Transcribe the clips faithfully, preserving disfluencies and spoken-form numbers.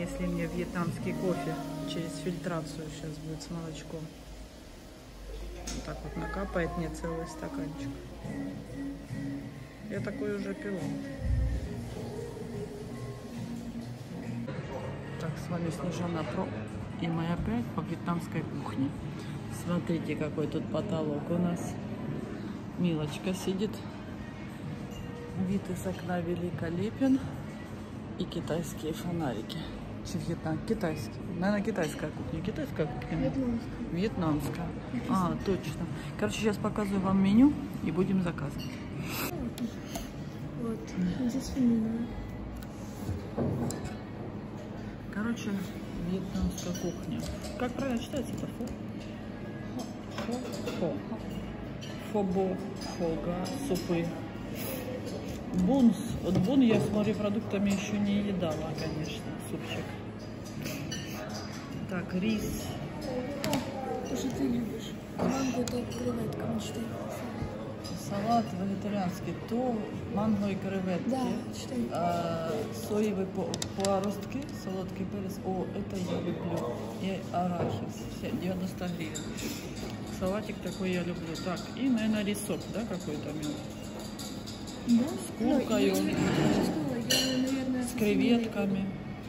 принесли мне вьетнамский кофе через фильтрацию. Сейчас будет с молочком. Вот так вот накапает мне целый стаканчик. Я такой уже пила. Так, с вами Снежана Про. И мы опять по вьетнамской кухне. Смотрите, какой тут потолок у нас. Милочка сидит. Вид из окна великолепен. И китайские фонарики. Вьетнам, китайский. Наверное, китайская кухня. Китайская кухня? Вьетнамская. Вьетнамская. А, точно. Короче, сейчас показываю вам меню и будем заказывать. Вот. Здесь фамилия. Короче, вьетнамская кухня. Как правильно читается это? Фо? Фо? Фо. Фобо. Фога. Супы. Бунс. Вот бун я с морепродуктами еще не едала, конечно. Супчик. Так, рис. То, что ты любишь. Манго это креветка мечты. Салат вегетарианский. То манго и креветки. Да, читай. А, соевые паростки, солодкий перец. О, это я люблю. И арахис. девяносто гривен. Салатик такой я люблю. Так, и, наверное, рисок, да, какой-то мед. Да? С куркой. Ну, я, я, наверное, с креветками.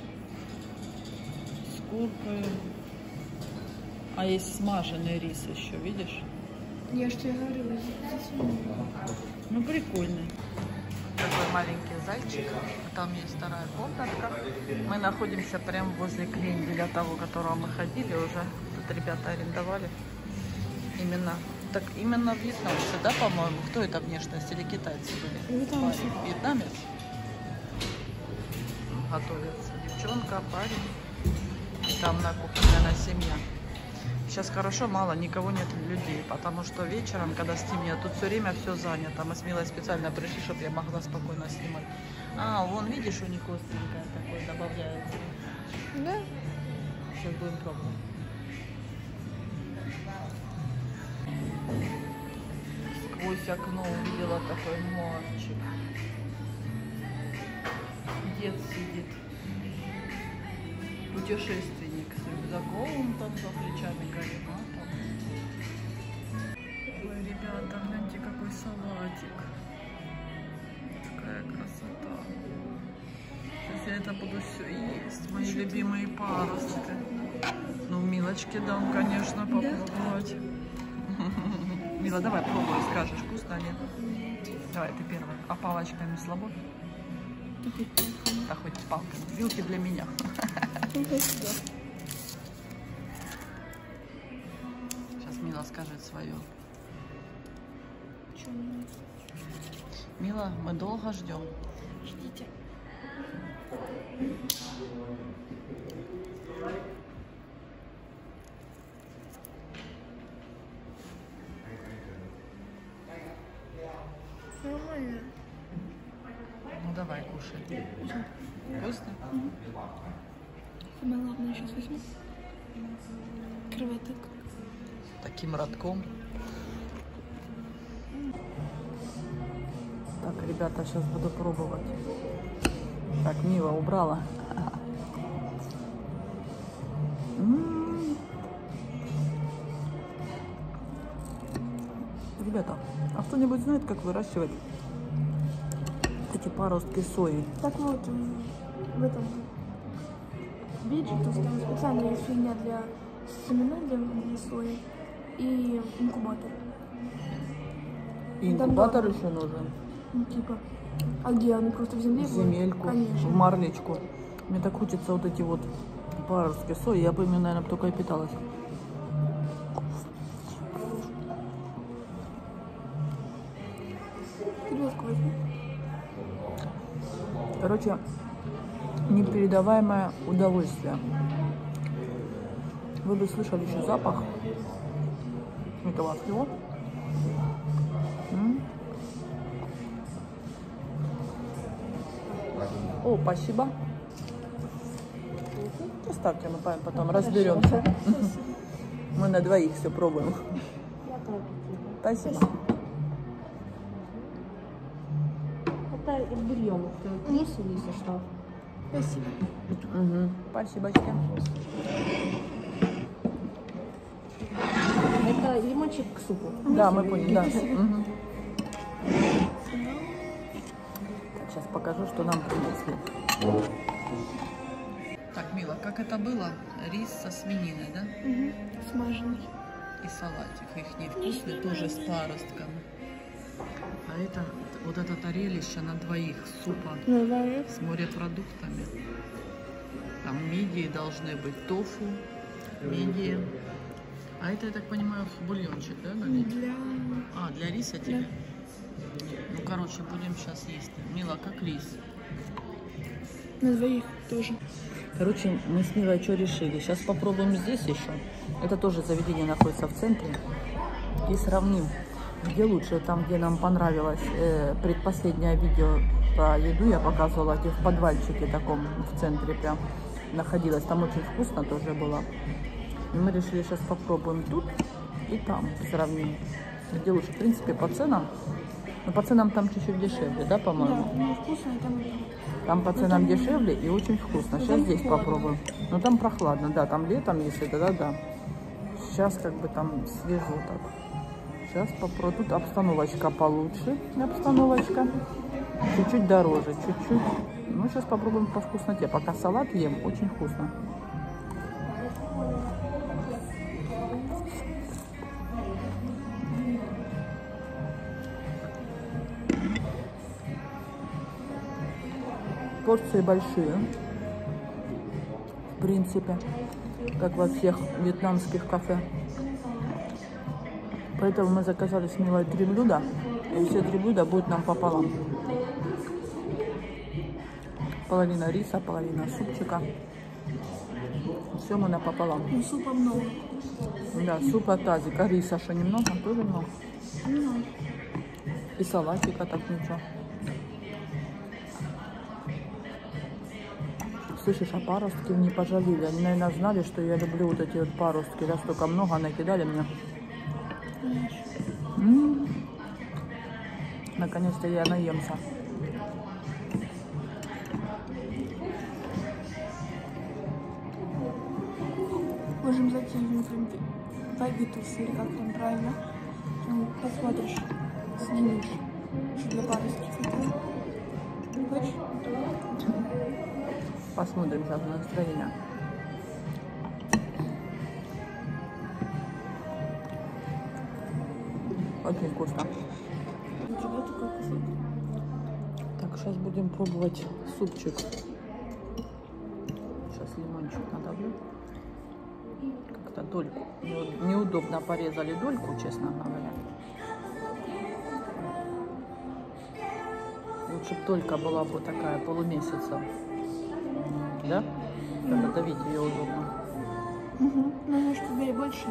С куркой. А есть смаженный рис еще, видишь? Я же тебе говорила, здесь фамилия. Ну, прикольный. Такой маленький зайчик. Там есть вторая комнатка. Мы находимся прямо возле кренделя того, которого мы ходили уже. Тут ребята арендовали. Именно, так именно вьетнамцы, да, по-моему? Кто это внешность или китайцы были? Вьетнамцы. Парень. Вьетнамец? Готовится девчонка, парень. Там на кухне, наверное, семья. Сейчас хорошо, мало, никого нет людей, потому что вечером, когда стемнеет, тут все время все занято. Мы с Милой специально пришли, чтобы я могла спокойно снимать. А, вон, видишь, у них остренькое такое добавляется. Да? Сейчас будем пробовать. Сквозь окно увидела такой мальчик. Дед сидит. Путешественник с рюкзаком, там за плечами карематом. Ой, ребята, гляньте, какой салатик. Какая красота. Сейчас я это буду все есть. Мои Что любимые ты? Паростки. Ну, Милочке дам, конечно, попробовать. Да? Мила, давай пробуй, скажешь, вкусно, нет? Давай, ты первая. А палочками слабо? Да хоть палками. Вилки для меня. Сейчас Мила скажет свое. Мила, мы долго ждем. Ждите. Нормально. Ну давай, кушай. Вкусно? Угу. Самое главное сейчас возьму. Креветок. Таким родком. Так, ребята, сейчас буду пробовать. Так, Мила убрала. М-м-м. Ребята, а кто-нибудь знает, как выращивать эти паростки сои? Так вот, в этом виджи, то есть там специально есть фигня для семена, для, для сои и инкубатор. И инкубатор еще нужен? Ну, типа, а где они просто в земле? В земельку, конечно. в марлечку. Мне так хочется вот эти вот паростки сои, я бы ими, наверное, только и питалась. Креветку возьму. Короче, непередаваемое удовольствие. Вы бы слышали еще запах этого всего. М-м. О, спасибо. Оставьте, мы потом разберемся. Мы на двоих все пробуем. Спасибо. Это бульон. Есть или если что? Спасибо. Угу. Спасибочки. Это лимончик к супу. Да, мы поняли, да. Угу. Сейчас покажу, что нам принесли. Так, Мила, как это было? Рис со свининой, да? Угу. Смаженный. И салатик. Их невкусный, тоже с паростками. А это вот это тарелище на двоих супа Давай. с морепродуктами. Там мидии должны быть, тофу, мидии. А это, я так понимаю, бульончик, да? Для... А, для риса тебе? Ну, короче, будем сейчас есть. Мила, как рис? На двоих тоже. Короче, мы с Милой что решили? Сейчас попробуем здесь еще. Это тоже заведение находится в центре. И сравним, где лучше. Там, где нам понравилось э, предпоследнее видео про еду, я показывала, где в подвальчике таком в центре прям находилась. Там очень вкусно тоже было. И мы решили сейчас попробуем тут и там сравним, где лучше. В принципе, по ценам. Но по ценам там чуть-чуть дешевле, да, по-моему? Да, ну вкусно, и там и там. Там по ценам дешевле и очень вкусно. Сейчас здесь попробуем. Но там прохладно, да, там летом, если да, да, да. Сейчас как бы там свежо так. Сейчас попробую. Тут обстановочка получше, обстановочка. Чуть-чуть дороже, чуть-чуть. Ну, сейчас попробуем по вкусноте. Пока салат ем, очень вкусно. Порции большие, в принципе, как во всех вьетнамских кафе. Поэтому мы заказали с Милой три блюда, и все три блюда будут нам пополам. Половина риса, половина супчика. Все мы напополам. Ну, супа много. Да, супа тазик, а риса что немного, тоже много. Ну, И салатика так ничего. Слышишь, а паростки не пожалели. Они, наверное, знали, что я люблю вот эти вот паростки. Раз столько много накидали мне. М-м-м. Наконец-то я наемся. можем зайти в Вагитус, или как там правильно. Там посмотришь, снимешь, что для парочки. Хочешь? Посмотрим сейчас на настроение. Очень вкусно. У тебя такой кусок. Так, сейчас будем пробовать супчик. Сейчас лимончик надавлю. Как-то дольку. Неудобно порезали дольку, честно говоря. Лучше бы долька была бы такая полумесяца. Да? Когда давить ее удобно. Угу. Ну, может, тебе и больше.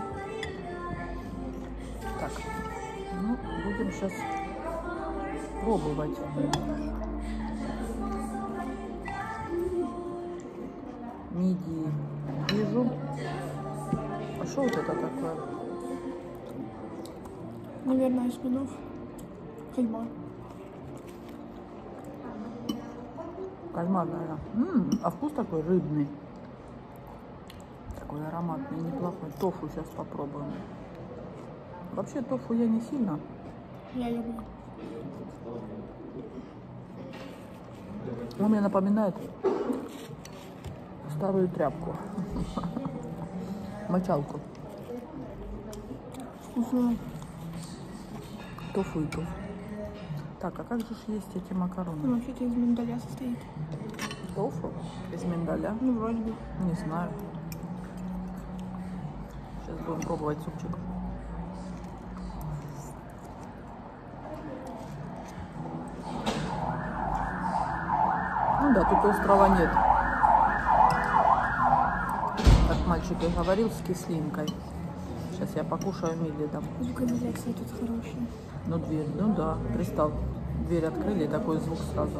Так, ну, будем сейчас пробовать. Мидии вижу. А что вот это такое? Наверное, осьминог. Кальмар. Кальмар, наверное. М-м, а вкус такой рыбный. Такой ароматный, неплохой. Тофу сейчас попробуем. Вообще тофу я не сильно. Я люблю. Он мне напоминает старую тряпку. Мочалку. Вкусно. Тофу и тофу. Так, а как же ж есть эти макароны? Ну, вообще-то из миндаля состоит. Тофу из миндаля? Ну, вроде бы. Не знаю. Сейчас будем пробовать супчик. Ну да, тут острова нет. Как мальчик и говорил, с кислинкой. Сейчас я покушаю Миле дам. Звукоизоляция тут хорошая. Ну, дверь, ну да, представь. Дверь открыли, и такой звук сразу.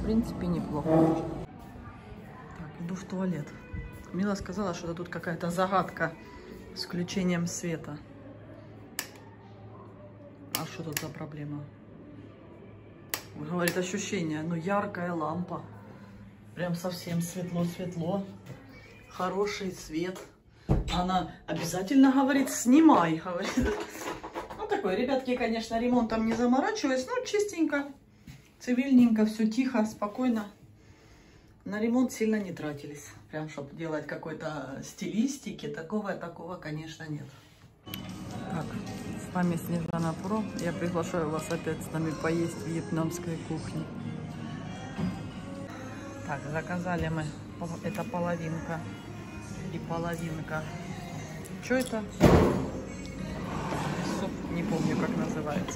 принципе, неплохо. Так, иду в туалет. Мила сказала, что тут какая-то загадка с включением света. А что тут за проблема? Говорит, ощущение, ну, яркая лампа. Прям совсем светло-светло. Хороший свет. Она обязательно говорит, снимай, говорит. Ну, такой, ребятки, конечно, ремонтом не заморачиваясь, но чистенько, цивильненько, все тихо, спокойно. На ремонт сильно не тратились. Прям, чтобы делать какой-то стилистики, такого, такого, конечно, нет. Так, с вами Снежана Про. Я приглашаю вас опять с нами поесть в вьетнамской кухне. Так, заказали мы, это половинка и половинка. Что это? Суп, не помню, как называется.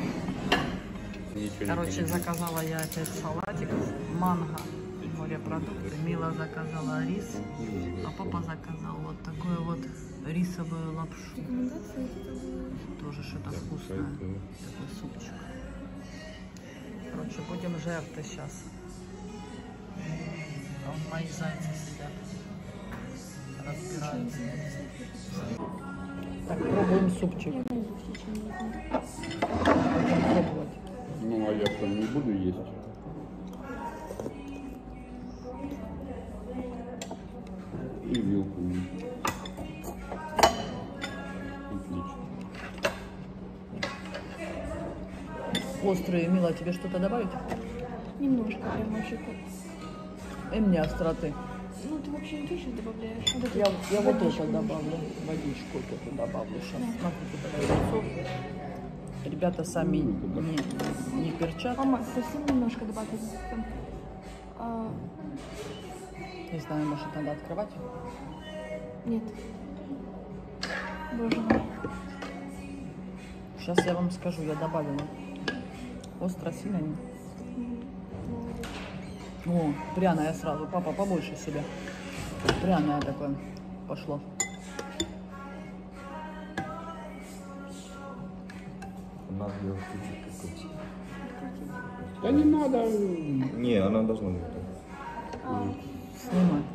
Короче, заказала я опять салатик, манго, морепродукты. Мила заказала рис, а папа заказал вот такую вот рисовую лапшу. Тоже что-то вкусное. Такой супчик. Короче, будем жертвы сейчас. А вот мои зайцы сидят. Разбираются. Так, пробуем супчик. Будем пробовать. Ну, а я что, не буду есть? И вилку. Отлично. Острые, Мила, тебе что-то добавить? Немножко, прям вообще как. И мне остроты. Ну, ты вообще не точно добавляешь? Вот Я, я вот водичку. это добавлю. Водичку вот эту добавлю сейчас. Да. Смотрите, яйцо. Ребята сами не, не перчат. Мама, совсем немножко добавить. Там, а... Не знаю, может, надо открывать? Нет. Боже мой. Сейчас я вам скажу, я добавила. Остро сильно. О, пряное сразу. Папа, побольше себе. Пряное такое пошло. Надо ее включить какой-то. Да не надо. Не, она должна быть. Снимай.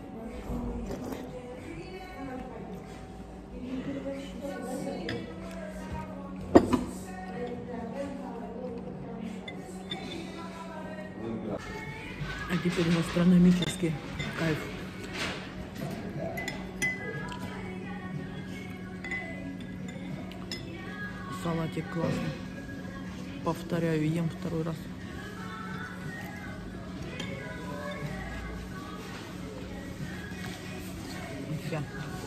А теперь гастрономический кайф. Салатик классный. Повторяю, ем второй раз. Нифига.